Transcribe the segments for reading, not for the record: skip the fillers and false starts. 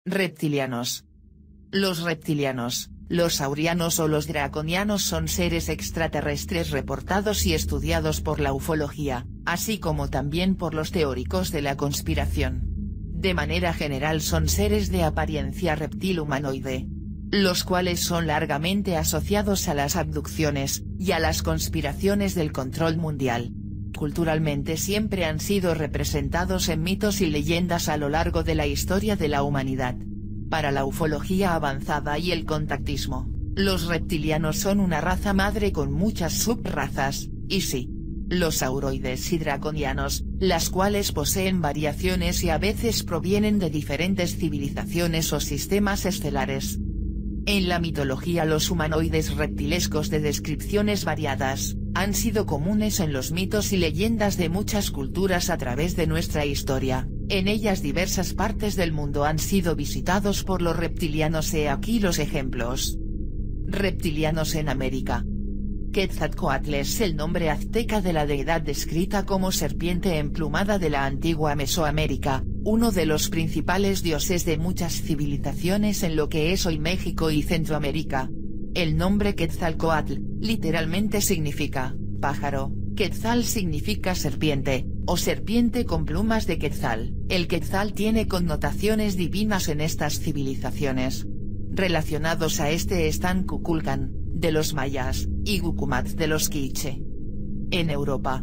Reptilianos. Los reptilianos, los saurianos o los draconianos son seres extraterrestres reportados y estudiados por la ufología, así como también por los teóricos de la conspiración. De manera general son seres de apariencia reptil humanoide, los cuales son largamente asociados a las abducciones, y a las conspiraciones del control mundial. Culturalmente siempre han sido representados en mitos y leyendas a lo largo de la historia de la humanidad. Para la ufología avanzada y el contactismo, los reptilianos son una raza madre con muchas subrazas, y sí, los sauroides y draconianos, las cuales poseen variaciones y a veces provienen de diferentes civilizaciones o sistemas estelares. En la mitología los humanoides reptilescos de descripciones variadas, han sido comunes en los mitos y leyendas de muchas culturas a través de nuestra historia. En ellas diversas partes del mundo han sido visitados por los reptilianos. He aquí los ejemplos. Reptilianos en América. Quetzalcóatl es el nombre azteca de la deidad descrita como serpiente emplumada de la antigua Mesoamérica, uno de los principales dioses de muchas civilizaciones en lo que es hoy México y Centroamérica. El nombre Quetzalcóatl, literalmente significa pájaro. Quetzal significa serpiente, o serpiente con plumas de quetzal. El quetzal tiene connotaciones divinas en estas civilizaciones. Relacionados a este están Kukulcán, de los mayas, y Gucumat de los quiché. En Europa,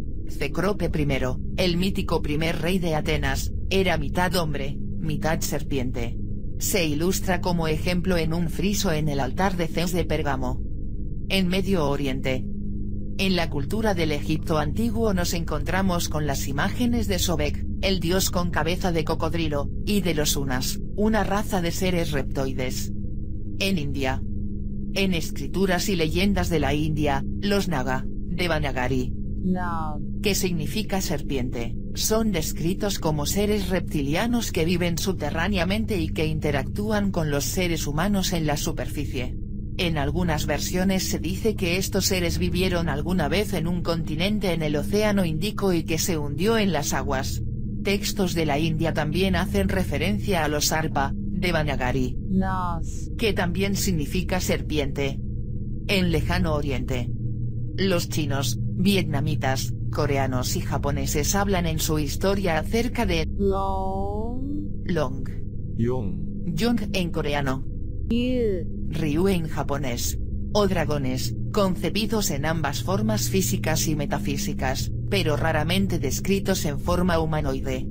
Cécrope I, el mítico primer rey de Atenas, era mitad hombre, mitad serpiente. Se ilustra como ejemplo en un friso en el altar de Zeus de Pérgamo. En Medio Oriente, en la cultura del Egipto antiguo nos encontramos con las imágenes de Sobek, el dios con cabeza de cocodrilo, y de los Unas, una raza de seres reptoides. En India, en escrituras y leyendas de la India, los Naga, Devanagari, que significa serpiente, son descritos como seres reptilianos que viven subterráneamente y que interactúan con los seres humanos en la superficie. En algunas versiones se dice que estos seres vivieron alguna vez en un continente en el Océano Índico y que se hundió en las aguas. Textos de la India también hacen referencia a los Arpa, Devanagari, que también significa serpiente. En Lejano Oriente, los chinos, vietnamitas, coreanos y japoneses hablan en su historia acerca de Long, Yong en coreano, Ryu en japonés, o dragones, concebidos en ambas formas físicas y metafísicas, pero raramente descritos en forma humanoide.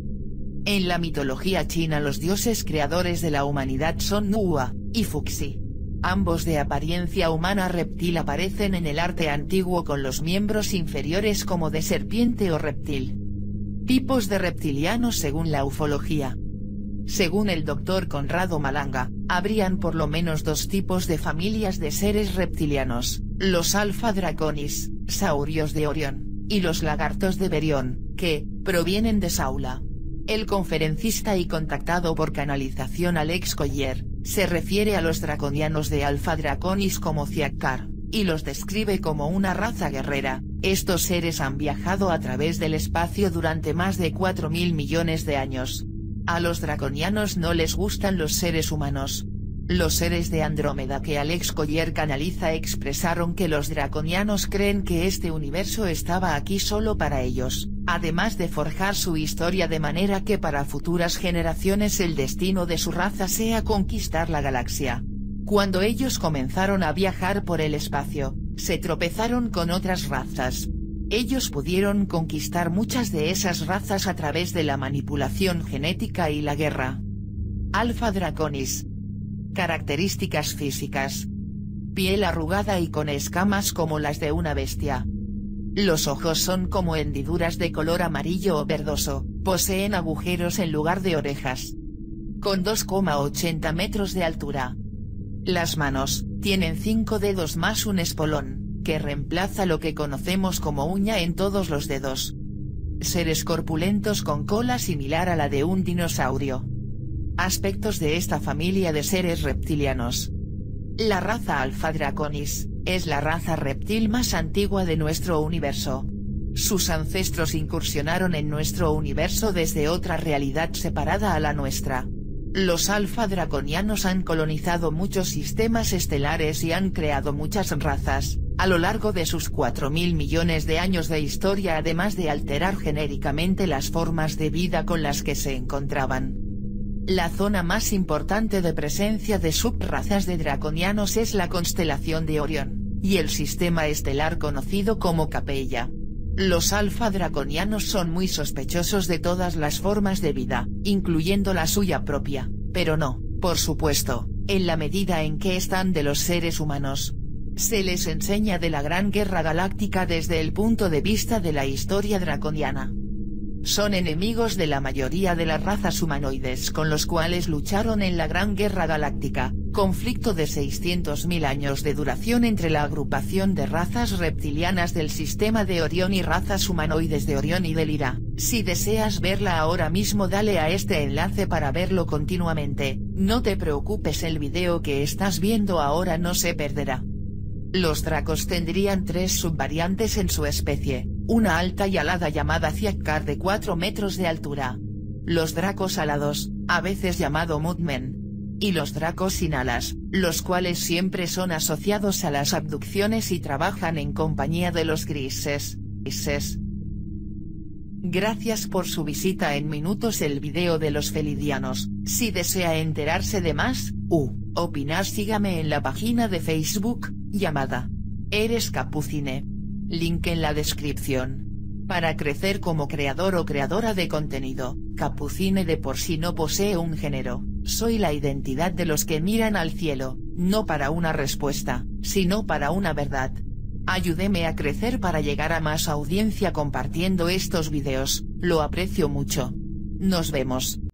En la mitología china los dioses creadores de la humanidad son Nuwa y Fuxi. Ambos de apariencia humana reptil aparecen en el arte antiguo con los miembros inferiores como de serpiente o reptil. Tipos de reptilianos según la ufología. Según el Dr. Conrado Malanga, habrían por lo menos dos tipos de familias de seres reptilianos, los Alpha Draconis, saurios de Orión, y los lagartos de Berión, que provienen de Saula. El conferencista y contactado por canalización Alex Collier, se refiere a los draconianos de Alpha Draconis como Ciacar, y los describe como una raza guerrera. Estos seres han viajado a través del espacio durante más de 4.000 millones de años. A los draconianos no les gustan los seres humanos. Los seres de Andrómeda que Alex Collier canaliza expresaron que los draconianos creen que este universo estaba aquí solo para ellos, además de forjar su historia de manera que para futuras generaciones el destino de su raza sea conquistar la galaxia. Cuando ellos comenzaron a viajar por el espacio, se tropezaron con otras razas. Ellos pudieron conquistar muchas de esas razas a través de la manipulación genética y la guerra. Alpha Draconis. Características físicas. Piel arrugada y con escamas como las de una bestia. Los ojos son como hendiduras de color amarillo o verdoso, poseen agujeros en lugar de orejas. Con 2,80 metros de altura. Las manos, tienen 5 dedos más un espolón, que reemplaza lo que conocemos como uña en todos los dedos. Seres corpulentos con cola similar a la de un dinosaurio. Aspectos de esta familia de seres reptilianos. La raza Alpha Draconis, es la raza reptil más antigua de nuestro universo. Sus ancestros incursionaron en nuestro universo desde otra realidad separada a la nuestra. Los alfa draconianos han colonizado muchos sistemas estelares y han creado muchas razas, a lo largo de sus 4.000 millones de años de historia, además de alterar genéricamente las formas de vida con las que se encontraban. La zona más importante de presencia de subrazas de draconianos es la constelación de Orión, y el sistema estelar conocido como Capella. Los alfa draconianos son muy sospechosos de todas las formas de vida, incluyendo la suya propia, pero no, por supuesto, en la medida en que están de los seres humanos. Se les enseña de la Gran Guerra Galáctica desde el punto de vista de la historia draconiana. Son enemigos de la mayoría de las razas humanoides con los cuales lucharon en la Gran Guerra Galáctica, conflicto de 600.000 años de duración entre la agrupación de razas reptilianas del sistema de Orión y razas humanoides de Orión y del Ira. Si deseas verla ahora mismo, dale a este enlace para verlo continuamente. No te preocupes, el video que estás viendo ahora no se perderá. Los dracos tendrían 3 subvariantes en su especie, una alta y alada llamada Ziakkar de 4 metros de altura. Los dracos alados, a veces llamado Mudmen. Y los dracos sin alas, los cuales siempre son asociados a las abducciones y trabajan en compañía de los grises. Gracias por su visita en minutos el video de los felidianos. Si desea enterarse de más, opinar, sígame en la página de Facebook, llamada Eres Capucine. Link en la descripción. Para crecer como creador o creadora de contenido, Capucine de por sí no posee un género, soy la identidad de los que miran al cielo, no para una respuesta, sino para una verdad. Ayúdeme a crecer para llegar a más audiencia compartiendo estos videos, lo aprecio mucho. Nos vemos.